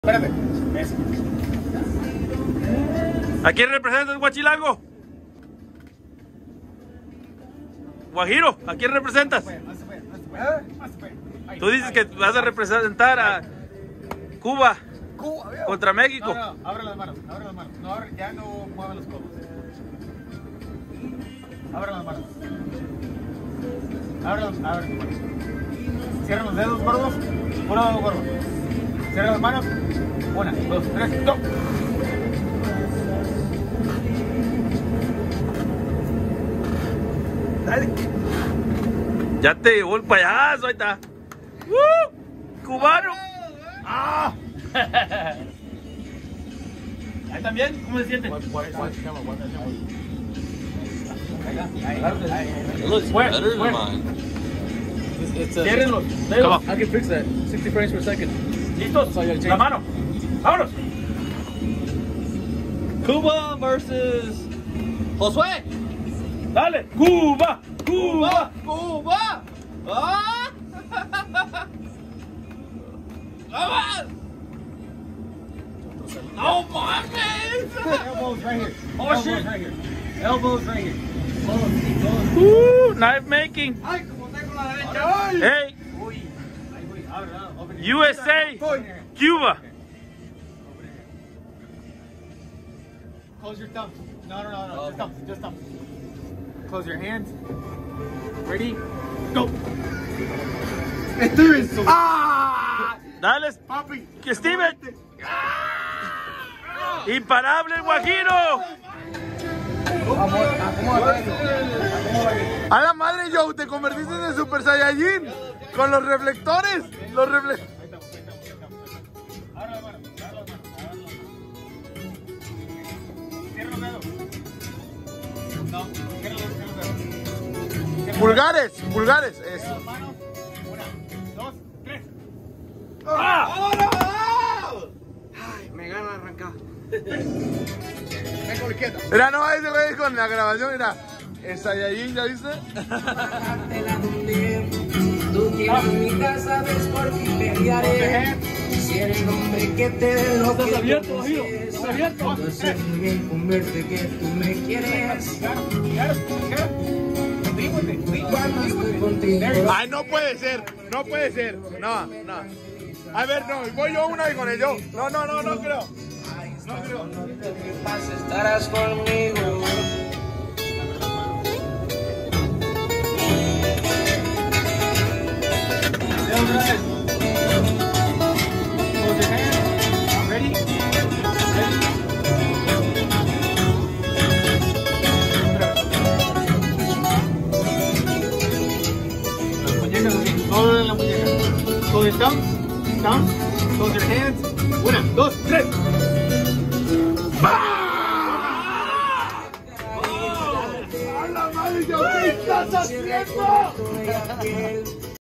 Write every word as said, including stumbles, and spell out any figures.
Espérate. Eso. ¿A quién representas, Huachilango? Guajiro, ¿a quién representas? Tú dices que vas a representar a Cuba, Cuba contra México. No, no, abre las manos, abre las manos. No, abre, ya no muevan los codos. Abre las manos. Abre, las, abre las manos. Cierra los dedos gordos. Uno dedo gordo. Cierra las manos. Una, dos, tres, go. Dale. Ya te llevó el payaso, ahí está. ¡Uh! ¡Cubano! ¡Ah! ¿Ahí también? ¿Cómo se siente? It looks better than mine. It's, it's a, Cierren los Come dedos. on. I can fix that. sixty frames per second. ¿Listos? So I gotta change. La mano. ¡Vámonos! Cuba versus Josué. ¡Dale! ¡Cuba! ¡Cuba! Cuba. Ah. ¡Vamos! No mames. Elbows right here. Oh, Elbows shit. right here. Elbows right here. ¡Uh! Knife making. Ay, como tengo la derecha. ¡Hey! Uy. Ay, uy. Abre, abre. Open your U S A, Cuba. Close your thumbs. No, no, no, no. Just thumbs. Just thumbs. Close your hands. Ready? Go. Esto es. ¡Ah! Dale, Papi. que Steven. Imparable el Guajiro. A la madre, Joe, te convertiste en el Super Saiyajin con los reflectores. Los reflectores. Ahora la mano. Ahora la mano. Ahora la mano. Cierra los dedos. No. Cierra los dedos. Pulgares, pulgares. Cierra Eso. las manos. Una, dos, tres. Me gana arrancar. Mira, no, ese güey con la grabación, mira. El Saiyajin, ¿ya viste? Tú tienes mi casa, ves por ti pelearé. Si eres hombre que te dé lo que abierto, tú Guajiro. quieres. Estás abierto. Yo sé muy bien con verte que tú me quieres. Claro, claro, claro. Dígate, Cuando estoy dígate. contigo. Ay, no puede ser, no puede ser. No, no. A ver, no, voy yo una y con el yo. No, no, no, no creo. No creo. No te preocupes, estarás conmigo. Ready? Las muñecas así, todo en la muñeca. Close your thumbs, thumbs, close your hands. Una, dos, tres. ¡A la madre, Joe! ¿Qué estás haciendo?